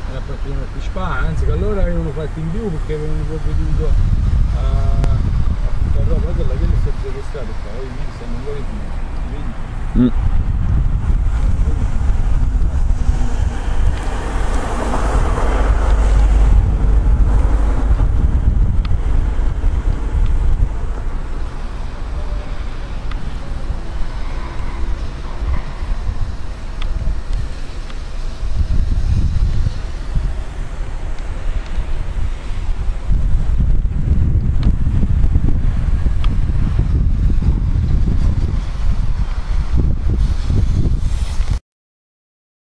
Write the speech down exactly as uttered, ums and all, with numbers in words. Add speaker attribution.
Speaker 1: era praticamente più spa, anzi che allora avevano fatto in più perché avevano proprio dovuto a, a puntare roba, quella che le sta sequestrate qua, vedi, stanno ancora più, vedi?
Speaker 2: Mm.